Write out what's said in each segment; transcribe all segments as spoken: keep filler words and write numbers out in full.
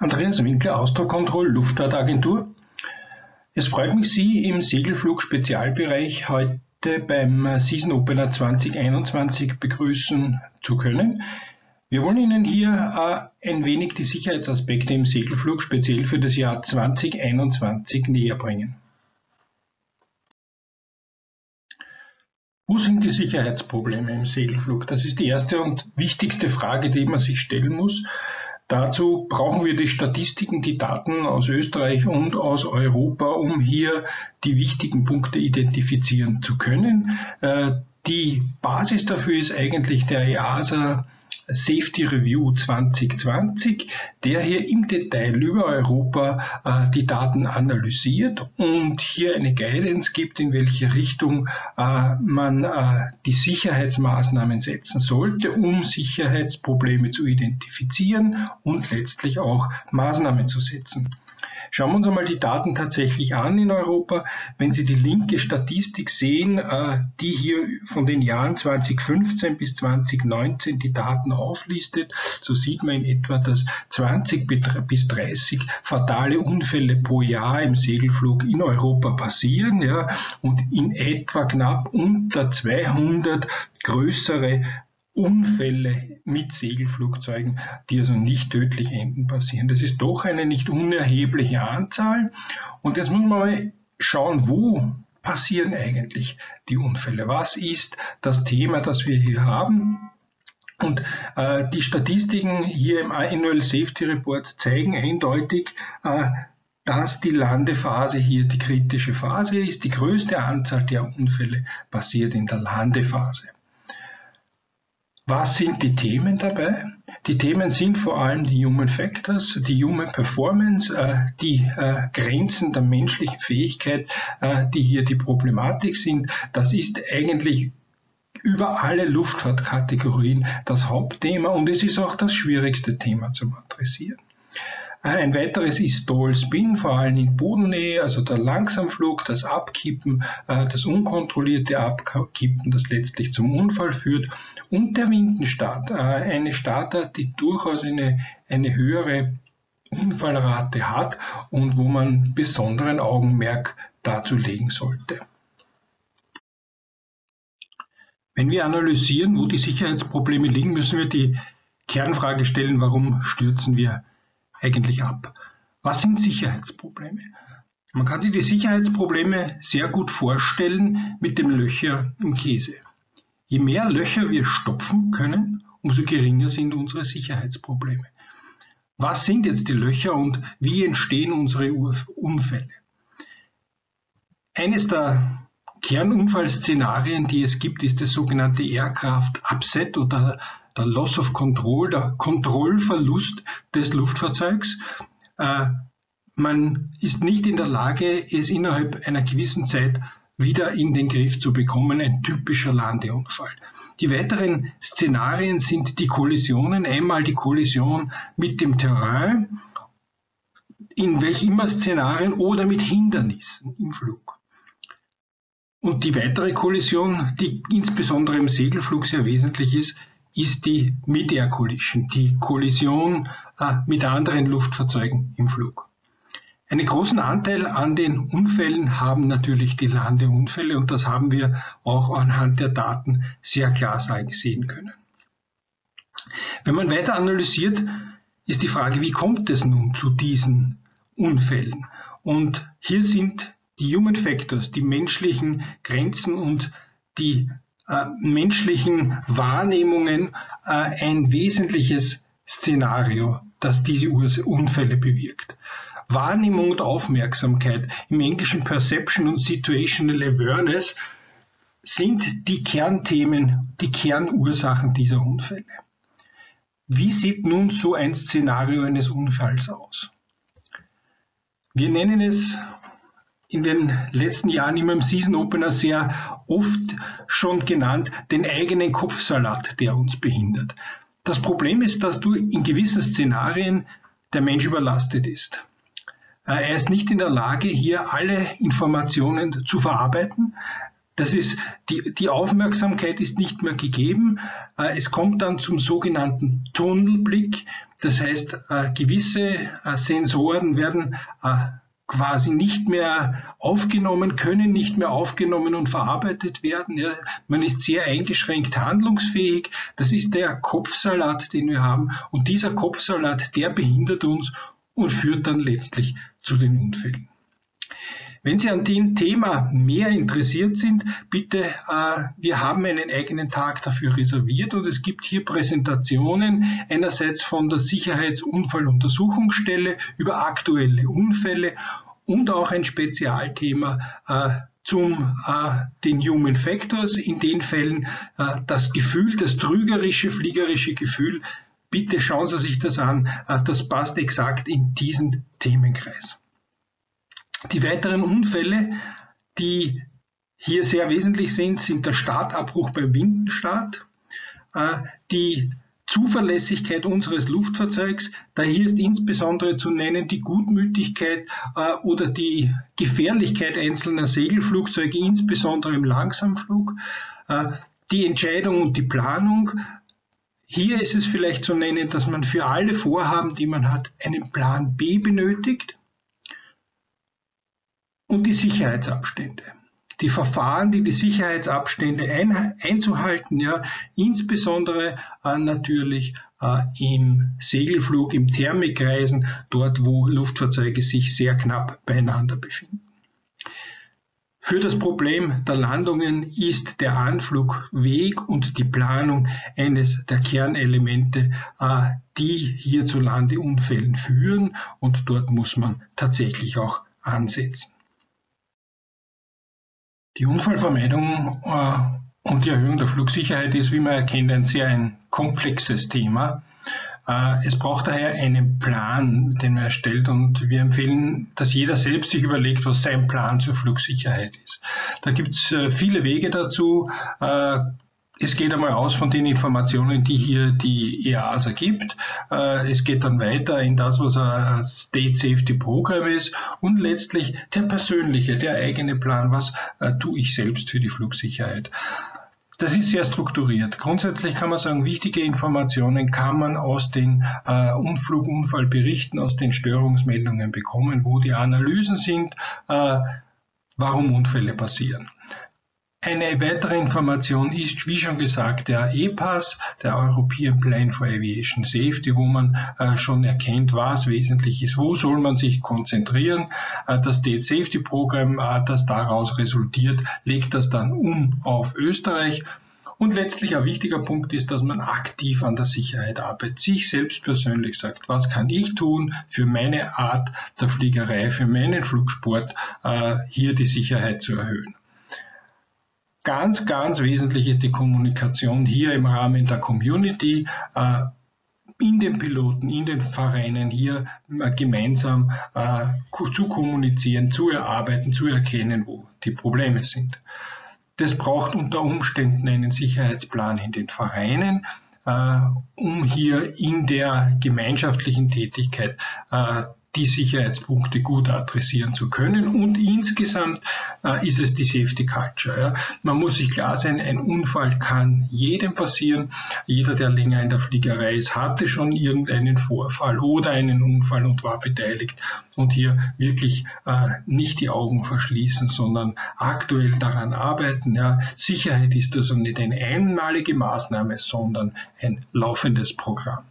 Andreas Winkler, Austrocontrol, Luftfahrtagentur. Es freut mich, Sie im Segelflug-Spezialbereich heute beim Season Opener zwanzig einundzwanzig begrüßen zu können. Wir wollen Ihnen hier äh, ein wenig die Sicherheitsaspekte im Segelflug speziell für das Jahr zwanzig einundzwanzig näher bringen. Wo sind die Sicherheitsprobleme im Segelflug? Das ist die erste und wichtigste Frage, die man sich stellen muss. Dazu brauchen wir die Statistiken, die Daten aus Österreich und aus Europa, um hier die wichtigen Punkte identifizieren zu können. Die Basis dafür ist eigentlich der E A S A Safety Review zwanzig zwanzig, der hier im Detail über Europa äh, die Daten analysiert und hier eine Guidance gibt, in welche Richtung äh, man äh, die Sicherheitsmaßnahmen setzen sollte, um Sicherheitsprobleme zu identifizieren und letztlich auch Maßnahmen zu setzen. Schauen wir uns einmal die Daten tatsächlich an in Europa. Wenn Sie die linke Statistik sehen, die hier von den Jahren zwanzig fünfzehn bis zwanzig neunzehn die Daten auflistet, so sieht man in etwa, dass zwanzig bis dreißig fatale Unfälle pro Jahr im Segelflug in Europa passieren, ja, und in etwa knapp unter zweihundert größere Unfälle mit Segelflugzeugen, die also nicht tödlich enden, passieren. Das ist doch eine nicht unerhebliche Anzahl. Und jetzt muss man mal schauen, wo passieren eigentlich die Unfälle? Was ist das Thema, das wir hier haben? Und äh, die Statistiken hier im Annual Safety Report zeigen eindeutig, äh, dass die Landephase hier die kritische Phase ist. Die größte Anzahl der Unfälle passiert in der Landephase. Was sind die Themen dabei? Die Themen sind vor allem die Human Factors, die Human Performance, äh, die äh, Grenzen der menschlichen Fähigkeit, äh, die hier die Problematik sind. Das ist eigentlich über alle Luftfahrtkategorien das Hauptthema und es ist auch das schwierigste Thema zum Adressieren. Ein weiteres ist Stall Spin, vor allem in Bodennähe, also der Langsamflug, das Abkippen, das unkontrollierte Abkippen, das letztlich zum Unfall führt, und der Windenstart, eine Startart, die durchaus eine, eine höhere Unfallrate hat und wo man besonderen Augenmerk dazu legen sollte. Wenn wir analysieren, wo die Sicherheitsprobleme liegen, müssen wir die Kernfrage stellen, warum stürzen wir eigentlich ab? Was sind Sicherheitsprobleme? Man kann sich die Sicherheitsprobleme sehr gut vorstellen mit dem Löcher im Käse. Je mehr Löcher wir stopfen können, umso geringer sind unsere Sicherheitsprobleme. Was sind jetzt die Löcher und wie entstehen unsere Unfälle? Eines der Kernunfallszenarien, die es gibt, ist das sogenannte Aircraft Upset oder der Loss of Control, der Kontrollverlust des Luftfahrzeugs. Äh, man ist nicht in der Lage, es innerhalb einer gewissen Zeit wieder in den Griff zu bekommen, ein typischer Landeunfall. Die weiteren Szenarien sind die Kollisionen, einmal die Kollision mit dem Terrain, in welch immer Szenarien, oder mit Hindernissen im Flug. Und die weitere Kollision, die insbesondere im Segelflug sehr wesentlich ist, ist die Mid-Air Collision, die Kollision äh, mit anderen Luftfahrzeugen im Flug. Einen großen Anteil an den Unfällen haben natürlich die Landeunfälle und das haben wir auch anhand der Daten sehr klar sehen können. Wenn man weiter analysiert, ist die Frage, wie kommt es nun zu diesen Unfällen? Und hier sind die Human Factors, die menschlichen Grenzen und die äh, menschlichen Wahrnehmungen äh, ein wesentliches Szenario, das diese Unfälle bewirkt. Wahrnehmung und Aufmerksamkeit, im Englischen Perception und Situational Awareness, sind die Kernthemen, die Kernursachen dieser Unfälle. Wie sieht nun so ein Szenario eines Unfalls aus? Wir nennen es in den letzten Jahren immer im Season Opener sehr oft schon genannt, den eigenen Kopfsalat, der uns behindert. Das Problem ist, dass du in gewissen Szenarien der Mensch überlastet ist. Er ist nicht in der Lage, hier alle Informationen zu verarbeiten. Das ist, die, die Aufmerksamkeit ist nicht mehr gegeben. Es kommt dann zum sogenannten Tunnelblick. Das heißt, äh, gewisse äh, Sensoren werden äh, quasi nicht mehr aufgenommen, können nicht mehr aufgenommen und verarbeitet werden. Ja. Man ist sehr eingeschränkt handlungsfähig. Das ist der Kopfsalat, den wir haben. Und dieser Kopfsalat, der behindert uns und führt dann letztlich zu den Unfällen. Wenn Sie an dem Thema mehr interessiert sind, bitte, äh, wir haben einen eigenen Tag dafür reserviert und es gibt hier Präsentationen einerseits von der Sicherheitsunfalluntersuchungsstelle über aktuelle Unfälle und auch ein Spezialthema äh, zum äh, den Human Factors, in den Fällen äh, das Gefühl, das trügerische, fliegerische Gefühl. Bitte schauen Sie sich das an, äh, das passt exakt in diesen Themenkreis. Die weiteren Unfälle, die hier sehr wesentlich sind, sind der Startabbruch beim Windenstart, äh, die Zuverlässigkeit unseres Luftfahrzeugs. Da hier ist insbesondere zu nennen die Gutmütigkeit äh, oder die Gefährlichkeit einzelner Segelflugzeuge, insbesondere im Langsamflug, äh, die Entscheidung und die Planung. Hier ist es vielleicht zu nennen, dass man für alle Vorhaben, die man hat, einen Plan B benötigt. Und die Sicherheitsabstände. Die Verfahren, die die Sicherheitsabstände ein, einzuhalten, ja, insbesondere äh, natürlich äh, im Segelflug, im Thermikreisen, dort wo Luftfahrzeuge sich sehr knapp beieinander befinden. Für das Problem der Landungen ist der Anflugweg und die Planung eines der Kernelemente, äh, die hierzulande Unfällen führen, und dort muss man tatsächlich auch ansetzen. Die Unfallvermeidung äh, und die Erhöhung der Flugsicherheit ist, wie man erkennt, ein sehr ein komplexes Thema. Äh, es braucht daher einen Plan, den man erstellt, und wir empfehlen, dass jeder selbst sich überlegt, was sein Plan zur Flugsicherheit ist. Da gibt es äh, viele Wege dazu. Äh, Es geht einmal aus von den Informationen, die hier die E A S A gibt. Es geht dann weiter in das, was ein State Safety Program ist, und letztlich der persönliche, der eigene Plan, was tue ich selbst für die Flugsicherheit. Das ist sehr strukturiert. Grundsätzlich kann man sagen, wichtige Informationen kann man aus den äh, Flugunfallberichten, aus den Störungsmeldungen bekommen, wo die Analysen sind, äh, warum Unfälle passieren. Eine weitere Information ist, wie schon gesagt, der E P A S, der European Plan for Aviation Safety, wo man äh, schon erkennt, was wesentlich ist, wo soll man sich konzentrieren. Äh, das State Safety Program, äh, das daraus resultiert, legt das dann um auf Österreich. Und letztlich ein wichtiger Punkt ist, dass man aktiv an der Sicherheit arbeitet, sich selbst persönlich sagt, was kann ich tun für meine Art der Fliegerei, für meinen Flugsport, äh, hier die Sicherheit zu erhöhen. Ganz, ganz wesentlich ist die Kommunikation hier im Rahmen der Community, äh, in den Piloten, in den Vereinen hier äh, gemeinsam äh, zu kommunizieren, zu erarbeiten, zu erkennen, wo die Probleme sind. Das braucht unter Umständen einen Sicherheitsplan in den Vereinen, äh, um hier in der gemeinschaftlichen Tätigkeit äh, die Sicherheitspunkte gut adressieren zu können, und insgesamt äh, ist es die Safety Culture. Ja. Man muss sich klar sein, ein Unfall kann jedem passieren. Jeder, der länger in der Fliegerei ist, hatte schon irgendeinen Vorfall oder einen Unfall und war beteiligt, und hier wirklich äh, nicht die Augen verschließen, sondern aktuell daran arbeiten. Ja. Sicherheit ist also nicht eine einmalige Maßnahme, sondern ein laufendes Programm.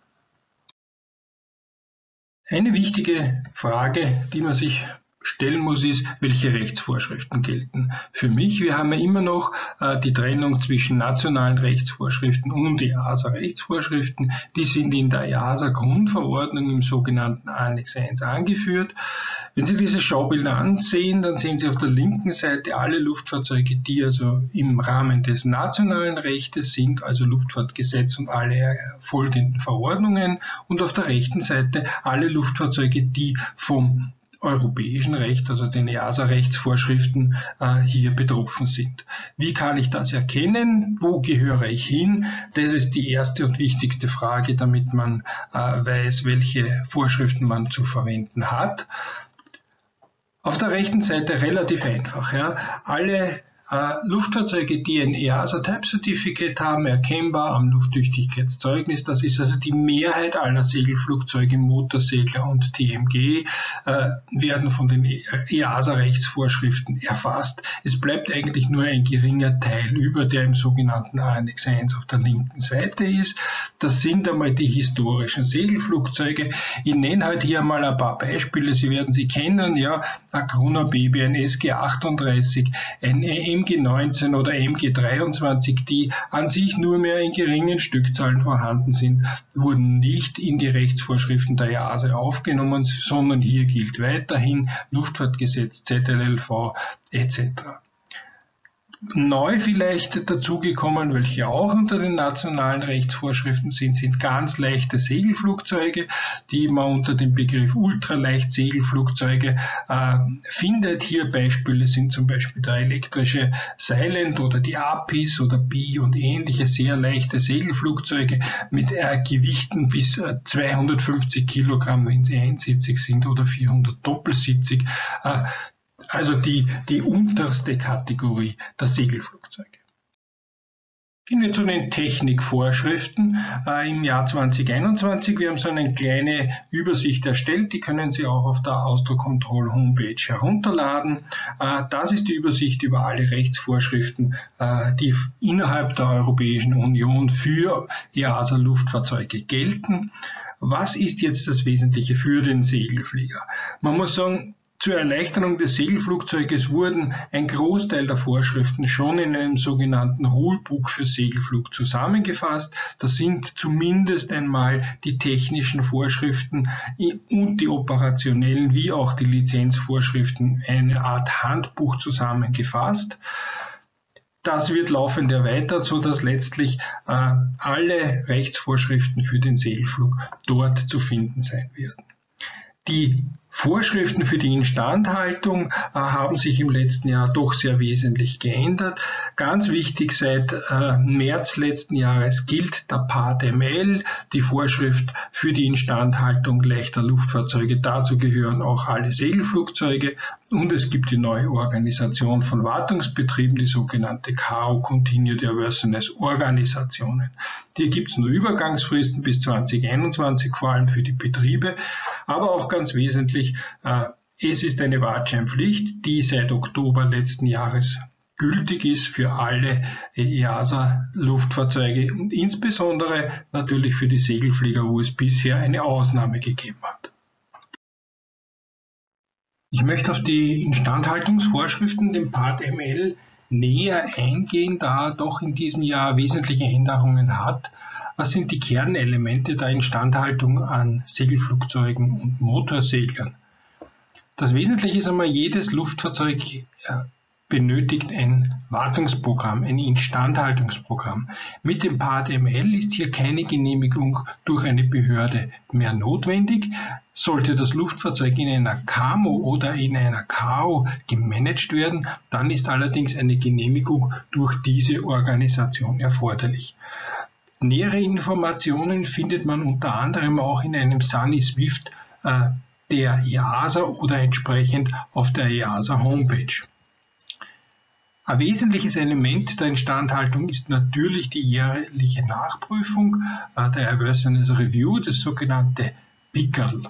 Eine wichtige Frage, die man sich stellen muss, ist, welche Rechtsvorschriften gelten für mich. Wir haben ja immer noch äh, die Trennung zwischen nationalen Rechtsvorschriften und E A S A-Rechtsvorschriften. Die sind in der E A S A-Grundverordnung im sogenannten Annex eins angeführt. Wenn Sie diese Schaubilder ansehen, dann sehen Sie auf der linken Seite alle Luftfahrzeuge, die also im Rahmen des nationalen Rechtes sind, also Luftfahrtgesetz und alle folgenden Verordnungen, und auf der rechten Seite alle Luftfahrzeuge, die vom europäischen Recht, also den E A S A-Rechtsvorschriften, äh, hier betroffen sind. Wie kann ich das erkennen? Wo gehöre ich hin? Das ist die erste und wichtigste Frage, damit man äh, weiß, welche Vorschriften man zu verwenden hat. Auf der rechten Seite relativ einfach. Ja. Alle Äh, Luftfahrzeuge, die ein E A S A Type Certificate haben, erkennbar am Lufttüchtigkeitszeugnis, das ist also die Mehrheit aller Segelflugzeuge, Motorsegler und T M G, äh, werden von den E A S A Rechtsvorschriften erfasst. Es bleibt eigentlich nur ein geringer Teil über, der im sogenannten Annex eins auf der linken Seite ist. Das sind einmal die historischen Segelflugzeuge. Ich nenne halt hier mal ein paar Beispiele, Sie werden sie kennen, ja, ein Gruner Baby, ein S G achtunddreißig, ein M G neunzehn oder M G dreiundzwanzig, die an sich nur mehr in geringen Stückzahlen vorhanden sind, wurden nicht in die Rechtsvorschriften der E A S A aufgenommen, sondern hier gilt weiterhin Luftfahrtgesetz, Z L L V et cetera. Neu vielleicht dazugekommen, welche auch unter den nationalen Rechtsvorschriften sind, sind ganz leichte Segelflugzeuge, die man unter dem Begriff Ultraleicht-Segelflugzeuge äh, findet. Hier Beispiele sind zum Beispiel der elektrische Silent oder die Apis oder Bi und ähnliche sehr leichte Segelflugzeuge mit äh, Gewichten bis äh, zweihundertfünfzig Kilogramm, wenn sie einsitzig sind, oder vierhundert doppelsitzig. Äh, Also die, die unterste Kategorie der Segelflugzeuge. Gehen wir zu den Technikvorschriften äh, im Jahr zweitausendeinundzwanzig. Wir haben so eine kleine Übersicht erstellt, die können Sie auch auf der Austrocontrol Homepage herunterladen. Äh, das ist die Übersicht über alle Rechtsvorschriften, äh, die innerhalb der Europäischen Union für E A S A Luftfahrzeuge gelten. Was ist jetzt das Wesentliche für den Segelflieger? Man muss sagen, zur Erleichterung des Segelflugzeuges wurden ein Großteil der Vorschriften schon in einem sogenannten Rulebook für Segelflug zusammengefasst. Das sind zumindest einmal die technischen Vorschriften und die operationellen wie auch die Lizenzvorschriften, eine Art Handbuch zusammengefasst. Das wird laufend erweitert, sodass letztlich äh, alle Rechtsvorschriften für den Segelflug dort zu finden sein werden. Die Vorschriften für die Instandhaltung äh, haben sich im letzten Jahr doch sehr wesentlich geändert. Ganz wichtig, seit äh, März letzten Jahres gilt der Part M L, die Vorschrift für die Instandhaltung leichter Luftfahrzeuge. Dazu gehören auch alle Segelflugzeuge. Und es gibt die neue Organisation von Wartungsbetrieben, die sogenannte C A O, Continued Airworthiness Organisationen. Hier gibt es nur Übergangsfristen bis zweitausendeinundzwanzig, vor allem für die Betriebe, aber auch ganz wesentlich, äh, es ist eine Wartscheinpflicht, die seit Oktober letzten Jahres gültig ist für alle E A S A Luftfahrzeuge und insbesondere natürlich für die Segelflieger, wo es bisher eine Ausnahme gegeben hat. Ich möchte auf die Instandhaltungsvorschriften, den Part M L, näher eingehen, da er doch in diesem Jahr wesentliche Änderungen hat. Was sind die Kernelemente der Instandhaltung an Segelflugzeugen und Motorseglern? Das Wesentliche ist einmal, jedes Luftfahrzeug benötigt ein Wartungsprogramm, ein Instandhaltungsprogramm. Mit dem Part M L ist hier keine Genehmigung durch eine Behörde mehr notwendig. Sollte das Luftfahrzeug in einer C A M O oder in einer C A O gemanagt werden, dann ist allerdings eine Genehmigung durch diese Organisation erforderlich. Nähere Informationen findet man unter anderem auch in einem SANI Swift äh, der E A S A oder entsprechend auf der E A S A Homepage. Ein wesentliches Element der Instandhaltung ist natürlich die jährliche Nachprüfung, äh, der Airworthiness Review, das sogenannte P I C A L.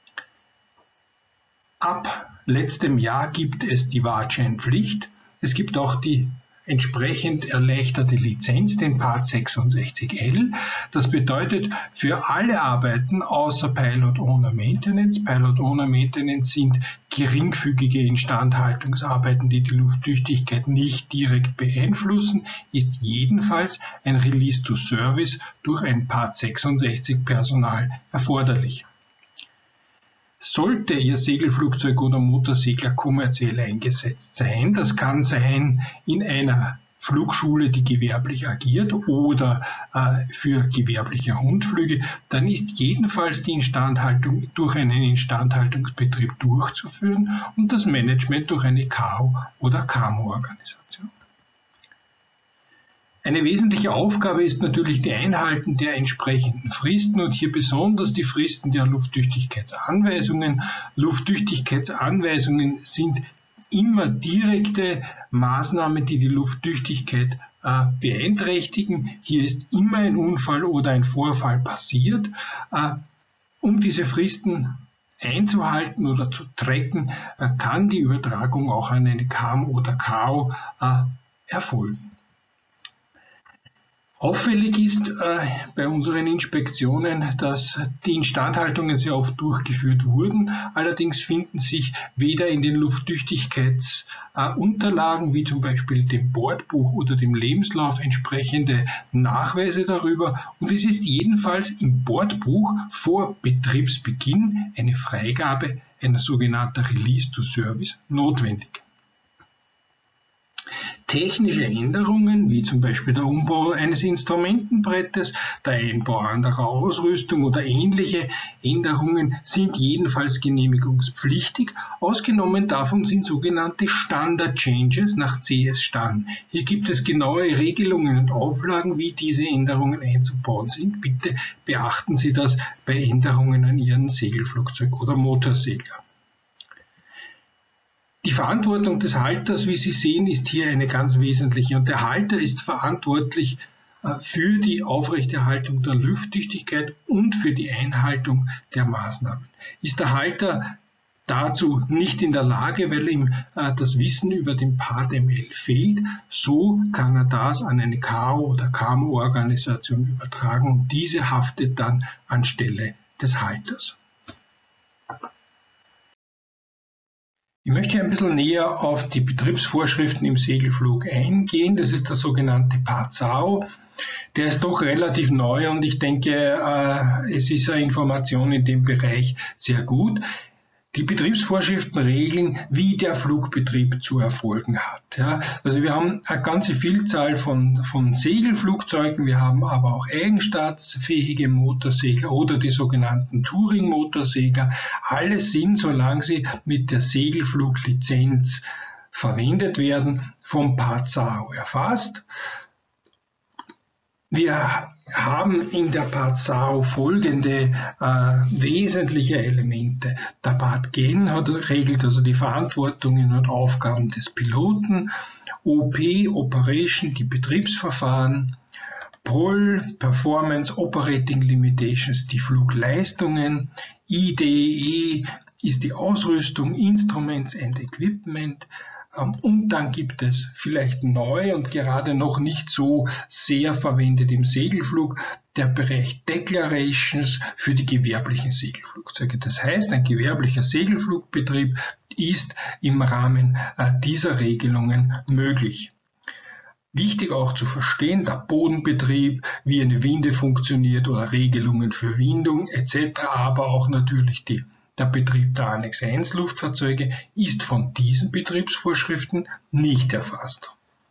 Ab letztem Jahr gibt es die Wartscheinpflicht. Es gibt auch die entsprechend erleichterte Lizenz, den Part sechsundsechzig L. Das bedeutet, für alle Arbeiten außer Pilot Owner Maintenance, Pilot Owner Maintenance sind geringfügige Instandhaltungsarbeiten, die die Lufttüchtigkeit nicht direkt beeinflussen, ist jedenfalls ein Release to Service durch ein Part sechsundsechzig Personal erforderlich. Sollte Ihr Segelflugzeug oder Motorsegler kommerziell eingesetzt sein, das kann sein in einer Flugschule, die gewerblich agiert oder äh, für gewerbliche Rundflüge, dann ist jedenfalls die Instandhaltung durch einen Instandhaltungsbetrieb durchzuführen und das Management durch eine C A O oder C A M O-Organisation. Eine wesentliche Aufgabe ist natürlich die Einhalten der entsprechenden Fristen und hier besonders die Fristen der Lufttüchtigkeitsanweisungen. Lufttüchtigkeitsanweisungen sind immer direkte Maßnahmen, die die Lufttüchtigkeit äh, beeinträchtigen. Hier ist immer ein Unfall oder ein Vorfall passiert. Äh, um diese Fristen einzuhalten oder zu tracken, äh, kann die Übertragung auch an eine K A M oder K O äh, erfolgen. Auffällig ist äh, bei unseren Inspektionen, dass die Instandhaltungen sehr oft durchgeführt wurden. Allerdings finden sich weder in den Lufttüchtigkeitsunterlagen, äh, wie zum Beispiel dem Bordbuch oder dem Lebenslauf, entsprechende Nachweise darüber. Und es ist jedenfalls im Bordbuch vor Betriebsbeginn eine Freigabe einer sogenannten Release to Service notwendig. Technische Änderungen, wie zum Beispiel der Umbau eines Instrumentenbrettes, der Einbau anderer Ausrüstung oder ähnliche Änderungen, sind jedenfalls genehmigungspflichtig. Ausgenommen davon sind sogenannte Standard Changes nach C S Stan. Hier gibt es genaue Regelungen und Auflagen, wie diese Änderungen einzubauen sind. Bitte beachten Sie das bei Änderungen an Ihren Segelflugzeug oder Motorsegler. Die Verantwortung des Halters, wie Sie sehen, ist hier eine ganz wesentliche. Und der Halter ist verantwortlich für die Aufrechterhaltung der Lufttüchtigkeit und für die Einhaltung der Maßnahmen. Ist der Halter dazu nicht in der Lage, weil ihm das Wissen über den Part M L fehlt, so kann er das an eine K O oder K M O-Organisation übertragen und diese haftet dann anstelle des Halters. Ich möchte ein bisschen näher auf die Betriebsvorschriften im Segelflug eingehen. Das ist der sogenannte Part S A O. Der ist doch relativ neu und ich denke, äh, es ist eine Information in dem Bereich sehr gut. Die Betriebsvorschriften regeln, wie der Flugbetrieb zu erfolgen hat. Ja, also wir haben eine ganze Vielzahl von, von Segelflugzeugen, wir haben aber auch eigenstartsfähige Motorsegler oder die sogenannten Touring-Motorsegler. Alle sind, solange sie mit der Segelfluglizenz verwendet werden, vom Part S A O erfasst. Wir haben in der Part S A O folgende äh, wesentliche Elemente. Der Part Gen hat, regelt also die Verantwortungen und Aufgaben des Piloten, O P, Operation, die Betriebsverfahren, P O L, Performance Operating Limitations, die Flugleistungen, I D E ist die Ausrüstung, Instruments and Equipment. Und dann gibt es vielleicht neu und gerade noch nicht so sehr verwendet im Segelflug der Bereich Declarations für die gewerblichen Segelflugzeuge. Das heißt, ein gewerblicher Segelflugbetrieb ist im Rahmen dieser Regelungen möglich. Wichtig auch zu verstehen, der Bodenbetrieb, wie eine Winde funktioniert oder Regelungen für Windung et cetera, aber auch natürlich die Der Betrieb der Annex eins Luftfahrzeuge ist von diesen Betriebsvorschriften nicht erfasst.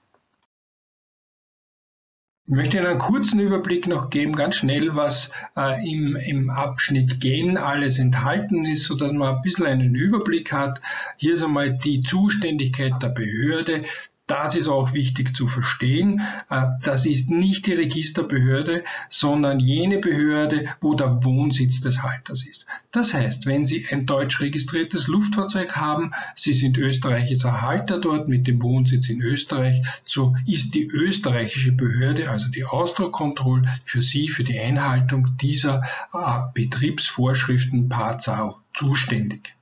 Ich möchte Ihnen einen kurzen Überblick noch geben, ganz schnell, was äh, im, im Abschnitt Gen alles enthalten ist, sodass man ein bisschen einen Überblick hat. Hier ist einmal die Zuständigkeit der Behörde. Das ist auch wichtig zu verstehen. Das ist nicht die Registerbehörde, sondern jene Behörde, wo der Wohnsitz des Halters ist. Das heißt, wenn Sie ein deutsch registriertes Luftfahrzeug haben, Sie sind österreichischer Halter dort mit dem Wohnsitz in Österreich, so ist die österreichische Behörde, also die Ausdruckkontrolle, für Sie, für die Einhaltung dieser Betriebsvorschriften Part S A O zuständig.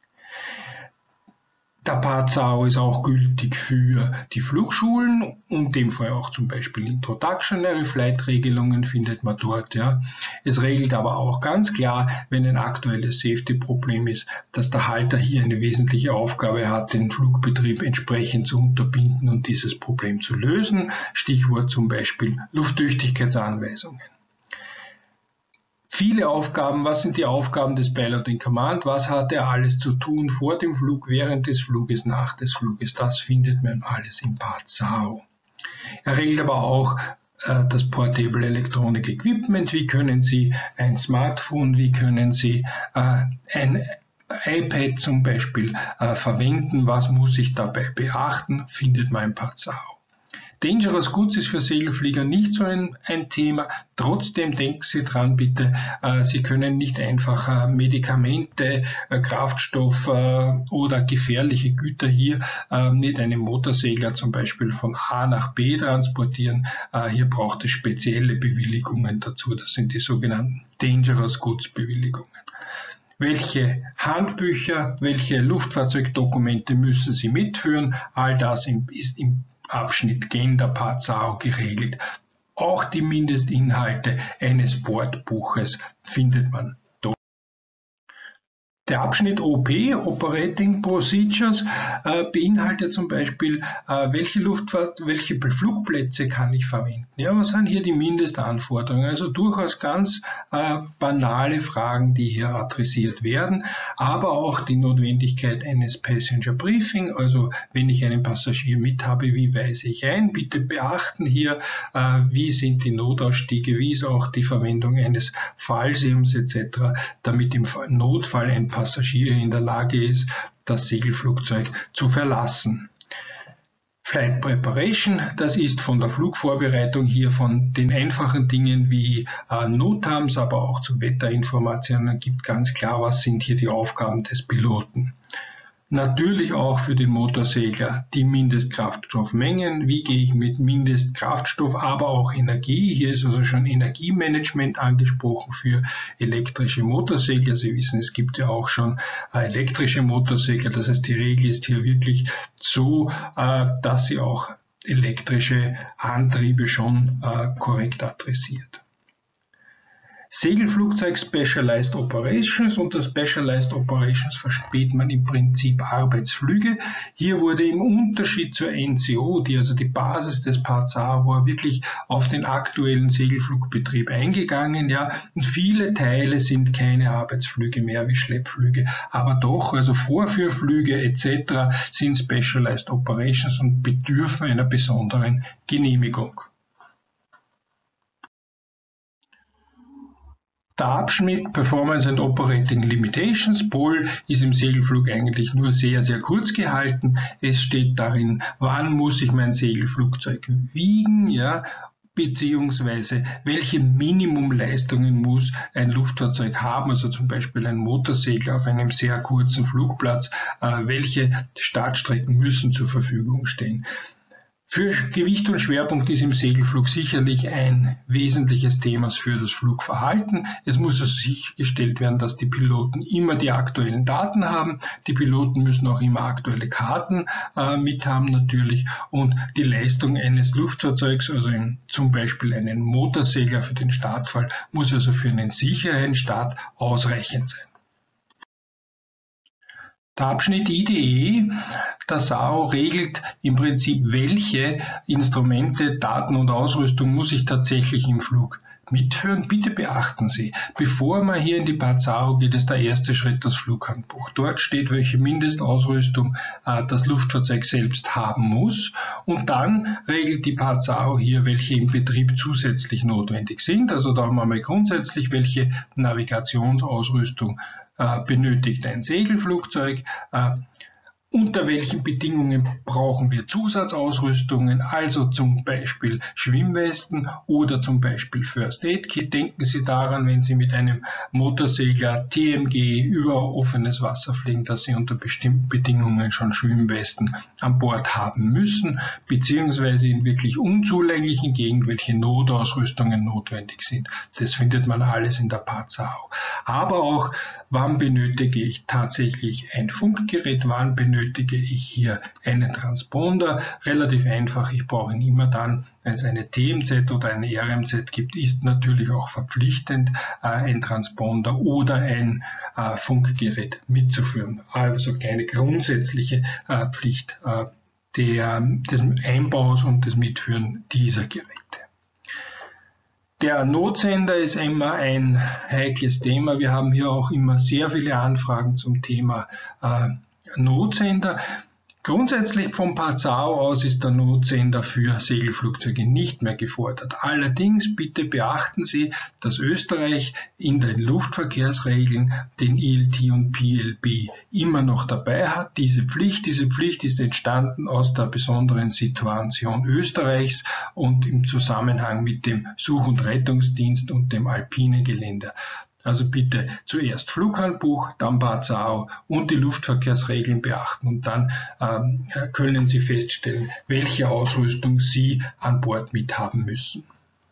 Der Part S A O ist auch gültig für die Flugschulen und in dem Fall auch zum Beispiel Introductionary Flight Regelungen findet man dort. Ja. Es regelt aber auch ganz klar, wenn ein aktuelles Safety-Problem ist, dass der Halter hier eine wesentliche Aufgabe hat, den Flugbetrieb entsprechend zu unterbinden und dieses Problem zu lösen. Stichwort zum Beispiel Lufttüchtigkeitsanweisungen. Viele Aufgaben, was sind die Aufgaben des Pilot in Command, was hat er alles zu tun vor dem Flug, während des Fluges, nach des Fluges, das findet man alles im Part S A O. Er regelt aber auch äh, das Portable Electronic Equipment, wie können Sie ein Smartphone, wie können Sie äh, ein iPad zum Beispiel äh, verwenden, was muss ich dabei beachten, findet man im Part S A O. Dangerous Goods ist für Segelflieger nicht so ein, ein Thema. Trotzdem denken Sie dran, bitte, äh, Sie können nicht einfach äh, Medikamente, äh, Kraftstoff äh, oder gefährliche Güter hier äh, mit einem Motorsegler zum Beispiel von A nach B transportieren. Äh, hier braucht es spezielle Bewilligungen dazu. Das sind die sogenannten Dangerous Goods Bewilligungen. Welche Handbücher, welche Luftfahrzeugdokumente müssen Sie mitführen? All das ist im Abschnitt G der Part S A O geregelt. Auch die Mindestinhalte eines Bordbuches findet man dort. Der Abschnitt O P, Operating Procedures, äh, beinhaltet zum Beispiel, äh, welche Luftfahrt, welche Flugplätze kann ich verwenden. Ja, was sind hier die Mindestanforderungen? Also durchaus ganz äh, banale Fragen, die hier adressiert werden, aber auch die Notwendigkeit eines Passenger Briefing. Also wenn ich einen Passagier mit habe, wie weise ich ein? Bitte beachten hier, äh, wie sind die Notausstiege, wie ist auch die Verwendung eines Fallschirms et cetera, damit im Notfall ein Passagier in der Lage ist, das Segelflugzeug zu verlassen. Flight Preparation, das ist von der Flugvorbereitung hier von den einfachen Dingen wie äh, NOTAMs, aber auch zu Wetterinformationen gibt ganz klar, was sind hier die Aufgaben des Piloten. Natürlich auch für den Motorsegler die Mindestkraftstoffmengen. Wie gehe ich mit Mindestkraftstoff, aber auch Energie? Hier ist also schon Energiemanagement angesprochen für elektrische Motorsegler. Sie wissen, es gibt ja auch schon elektrische Motorsegler. Das heißt, die Regel ist hier wirklich so, dass sie auch elektrische Antriebe schon korrekt adressiert. Segelflugzeug Specialized Operations. Unter Specialized Operations versteht man im Prinzip Arbeitsflüge. Hier wurde im Unterschied zur N C O, die also die Basis des Part S A O war, wirklich auf den aktuellen Segelflugbetrieb eingegangen. Ja, und viele Teile sind keine Arbeitsflüge mehr wie Schleppflüge, aber doch, also Vorführflüge et cetera sind Specialized Operations und bedürfen einer besonderen Genehmigung. Der Abschnitt Performance and Operating Limitations, P O L, ist im Segelflug eigentlich nur sehr, sehr kurz gehalten. Es steht darin, wann muss ich mein Segelflugzeug wiegen, ja, beziehungsweise welche Minimumleistungen muss ein Luftfahrzeug haben, also zum Beispiel ein Motorsegler auf einem sehr kurzen Flugplatz, äh, welche Startstrecken müssen zur Verfügung stehen. Für Gewicht und Schwerpunkt ist im Segelflug sicherlich ein wesentliches Thema für das Flugverhalten. Es muss also sichergestellt werden, dass die Piloten immer die aktuellen Daten haben. Die Piloten müssen auch immer aktuelle Karten äh, mit haben natürlich. Und die Leistung eines Luftfahrzeugs, also in, zum Beispiel einen Motorsegler für den Startfall, muss also für einen sicheren Start ausreichend sein. Der Abschnitt I D E, der S A O regelt im Prinzip, welche Instrumente, Daten und Ausrüstung muss ich tatsächlich im Flug mitführen. Bitte beachten Sie, bevor man hier in die Part S A O geht, ist der erste Schritt das Flughandbuch. Dort steht, welche Mindestausrüstung äh, das Luftfahrzeug selbst haben muss. Und dann regelt die Part S A O hier, welche im Betrieb zusätzlich notwendig sind. Also da haben wir mal grundsätzlich, welche Navigationsausrüstung benötigt ein Segelflugzeug, äh, unter welchen Bedingungen brauchen wir Zusatzausrüstungen, also zum Beispiel Schwimmwesten oder zum Beispiel First Aid Kit. Denken Sie daran, wenn Sie mit einem Motorsegler T M G über offenes Wasser fliegen, dass Sie unter bestimmten Bedingungen schon Schwimmwesten an Bord haben müssen, beziehungsweise in wirklich unzulänglichen Gegenden, welche Notausrüstungen notwendig sind. Das findet man alles in der Part S A O. Aber auch, wann benötige ich tatsächlich ein Funkgerät, wann benötige ich hier einen Transponder. Relativ einfach, ich brauche ihn immer dann, wenn es eine T M Z oder eine R M Z gibt, ist natürlich auch verpflichtend, äh, ein Transponder oder ein äh, Funkgerät mitzuführen. Also keine grundsätzliche äh, Pflicht äh, der, des Einbaus und des Mitführen dieser Geräte. Der Notsender ist immer ein heikles Thema. Wir haben hier auch immer sehr viele Anfragen zum Thema äh, Notsender. Grundsätzlich vom Passau aus ist der Notsender für Segelflugzeuge nicht mehr gefordert. Allerdings bitte beachten Sie, dass Österreich in den Luftverkehrsregeln den I L T und P L B immer noch dabei hat. Diese Pflicht, diese Pflicht ist entstanden aus der besonderen Situation Österreichs und im Zusammenhang mit dem Such- und Rettungsdienst und dem alpinen Gelände. Also bitte zuerst Flughandbuch, dann Passau und die Luftverkehrsregeln beachten und dann ähm, können Sie feststellen, welche Ausrüstung Sie an Bord mithaben müssen.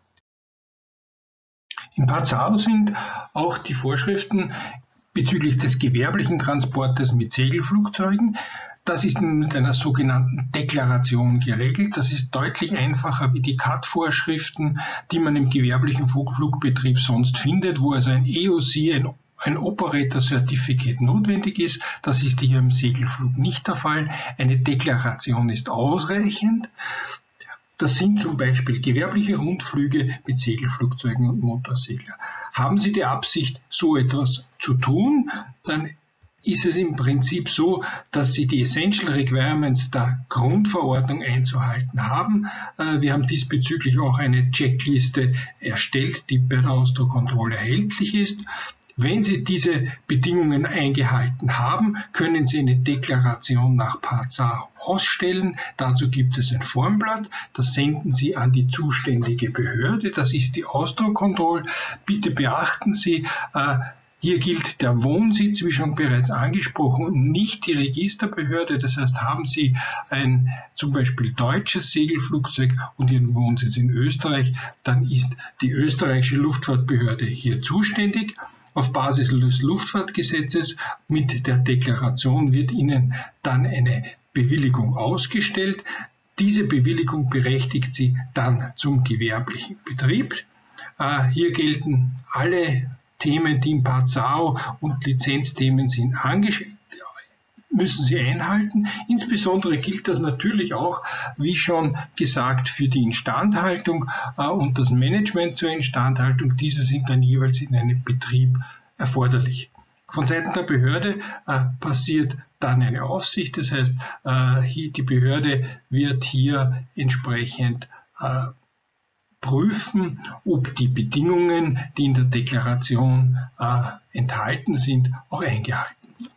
In Passau sind auch die Vorschriften bezüglich des gewerblichen Transportes mit Segelflugzeugen. Das ist mit einer sogenannten Deklaration geregelt. Das ist deutlich einfacher wie die C A T-Vorschriften, die man im gewerblichen Flugbetrieb sonst findet, wo also ein E O C, ein, ein Operator Certificate notwendig ist. Das ist hier im Segelflug nicht der Fall. Eine Deklaration ist ausreichend. Das sind zum Beispiel gewerbliche Rundflüge mit Segelflugzeugen und Motorsegler. Haben Sie die Absicht, so etwas zu tun, dann ist es im Prinzip so, dass Sie die Essential Requirements der Grundverordnung einzuhalten haben. Wir haben diesbezüglich auch eine Checkliste erstellt, die bei der Austro-Control erhältlich ist. Wenn Sie diese Bedingungen eingehalten haben, können Sie eine Deklaration nach Passau ausstellen. Dazu gibt es ein Formblatt, das senden Sie an die zuständige Behörde, das ist die Austro-Control. Bitte beachten Sie, äh, hier gilt der Wohnsitz, wie schon bereits angesprochen, nicht die Registerbehörde. Das heißt, haben Sie ein zum Beispiel deutsches Segelflugzeug und Ihren Wohnsitz in Österreich, dann ist die österreichische Luftfahrtbehörde hier zuständig. Auf Basis des Luftfahrtgesetzes mit der Deklaration wird Ihnen dann eine Bewilligung ausgestellt. Diese Bewilligung berechtigt Sie dann zum gewerblichen Betrieb. Äh, hier gelten alle Themen, die in Passau und Lizenzthemen sind, angeschrieben, müssen Sie einhalten. Insbesondere gilt das natürlich auch, wie schon gesagt, für die Instandhaltung äh, und das Management zur Instandhaltung. Diese sind dann jeweils in einem Betrieb erforderlich. Von Seiten der Behörde äh, passiert dann eine Aufsicht, das heißt, äh, hier, die Behörde wird hier entsprechend äh, prüfen, ob die Bedingungen, die in der Deklaration äh, enthalten sind, auch eingehalten werden.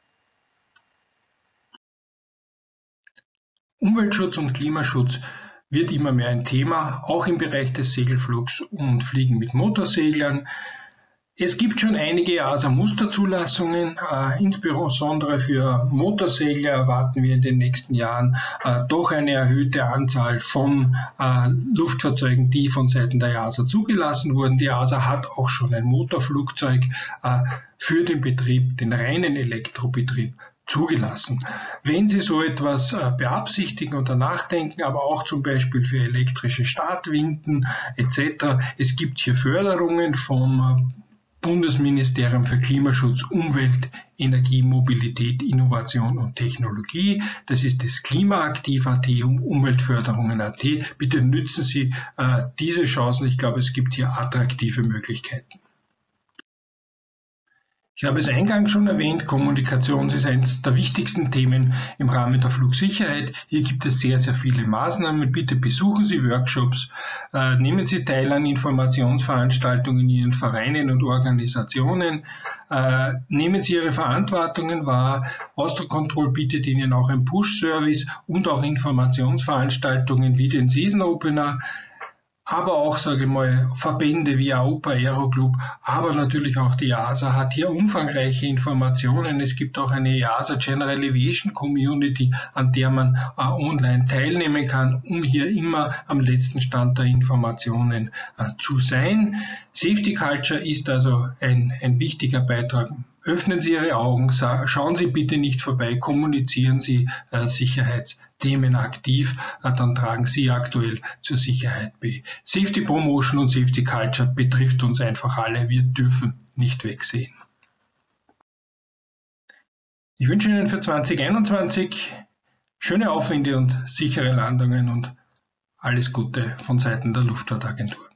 Umweltschutz und Klimaschutz wird immer mehr ein Thema, auch im Bereich des Segelflugs und Fliegen mit Motorseglern. Es gibt schon einige E A S A-Musterzulassungen, äh, insbesondere für Motorsegler erwarten wir in den nächsten Jahren äh, doch eine erhöhte Anzahl von äh, Luftfahrzeugen, die von Seiten der E A S A zugelassen wurden. Die E A S A hat auch schon ein Motorflugzeug äh, für den Betrieb, den reinen Elektrobetrieb, zugelassen. Wenn Sie so etwas äh, beabsichtigen oder nachdenken, aber auch zum Beispiel für elektrische Startwinden et cetera, es gibt hier Förderungen vom äh, Bundesministerium für Klimaschutz, Umwelt, Energie, Mobilität, Innovation und Technologie. Das ist das Klimaaktiv Punkt at und Umweltförderungen Punkt at. Bitte nützen Sie äh, diese Chancen. Ich glaube, es gibt hier attraktive Möglichkeiten. Ich habe es eingangs schon erwähnt, Kommunikation ist eines der wichtigsten Themen im Rahmen der Flugsicherheit. Hier gibt es sehr, sehr viele Maßnahmen. Bitte besuchen Sie Workshops, äh, nehmen Sie teil an Informationsveranstaltungen in Ihren Vereinen und Organisationen, äh, nehmen Sie Ihre Verantwortungen wahr. Austro-Control bietet Ihnen auch ein Push-Service und auch Informationsveranstaltungen wie den Season Opener. Aber auch, sage ich mal, Verbände wie A O P A, Aeroclub, aber natürlich auch die E A S A hat hier umfangreiche Informationen. Es gibt auch eine E A S A General Aviation Community, an der man äh, online teilnehmen kann, um hier immer am letzten Stand der Informationen äh, zu sein. Safety Culture ist also ein, ein wichtiger Beitrag. Öffnen Sie Ihre Augen, schauen Sie bitte nicht vorbei, kommunizieren Sie äh, Sicherheitsthemen aktiv, äh, dann tragen Sie aktuell zur Sicherheit bei. Safety Promotion und Safety Culture betrifft uns einfach alle, wir dürfen nicht wegsehen. Ich wünsche Ihnen für zwanzig einundzwanzig schöne Aufwinde und sichere Landungen und alles Gute von Seiten der Luftfahrtagentur.